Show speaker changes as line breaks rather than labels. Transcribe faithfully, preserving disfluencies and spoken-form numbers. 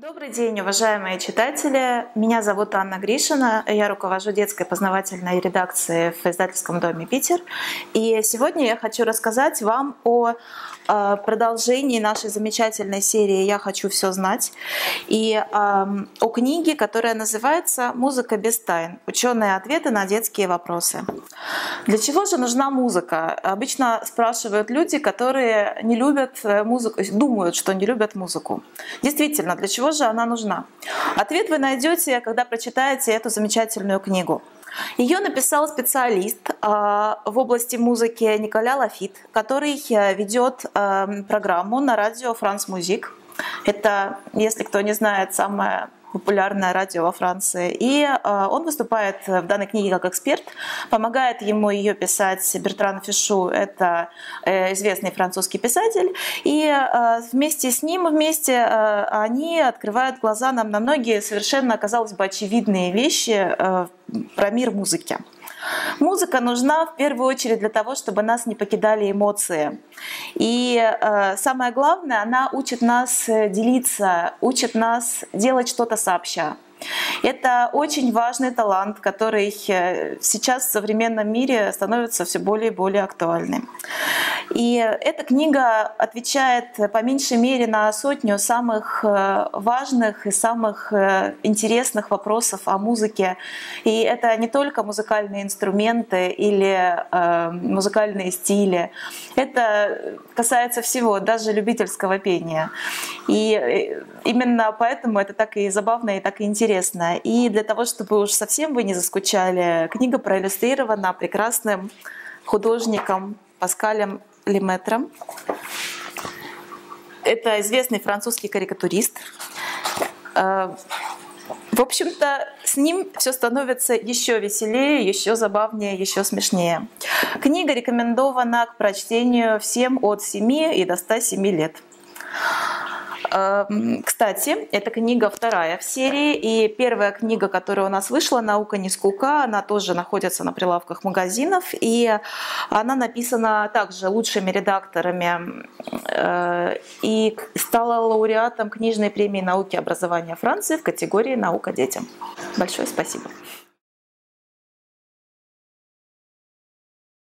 Добрый день, уважаемые читатели! Меня зовут Анна Гришина, я руковожу детской познавательной редакцией в издательском доме «Питер». И сегодня я хочу рассказать вам о продолжении нашей замечательной серии «Я хочу все знать» и о книге, которая называется «Музыка без тайн. Ученые ответы на детские вопросы». Для чего же нужна музыка? Обычно спрашивают люди, которые не любят музыку, думают, что не любят музыку. Действительно, для чего же она нужна? Ответ вы найдете, когда прочитаете эту замечательную книгу. Ее написал специалист в области музыки Николя Лафит, который ведет программу на радио «France Musique». Это, если кто не знает, самое популярное радио во Франции. И он выступает в данной книге как эксперт, помогает ему ее писать Бертран Фишу, это известный французский писатель. И вместе с ним, вместе они открывают глаза нам на многие совершенно, казалось бы, очевидные вещи про мир музыки. Музыка нужна в первую очередь для того, чтобы нас не покидали эмоции. И э, самое главное, она учит нас делиться, учит нас делать что-то сообща. Это очень важный талант, который сейчас в современном мире становится все более и более актуальным. И эта книга отвечает по меньшей мере на сотню самых важных и самых интересных вопросов о музыке. И это не только музыкальные инструменты или э, музыкальные стили. Это касается всего, даже любительского пения. И именно поэтому это так и забавно, и так и интересно. И для того, чтобы уж совсем вы не заскучали, книга проиллюстрирована прекрасным художником Паскалем Леметром. Это известный французский карикатурист. В общем-то, с ним все становится еще веселее, еще забавнее, еще смешнее. Книга рекомендована к прочтению всем от семи и до ста семи лет. Кстати, эта книга вторая в серии, и первая книга, которая у нас вышла, «Наука не скука», она тоже находится на прилавках магазинов, и она написана также лучшими редакторами и стала лауреатом книжной премии науки и образования Франции в категории «Наука детям». Большое спасибо!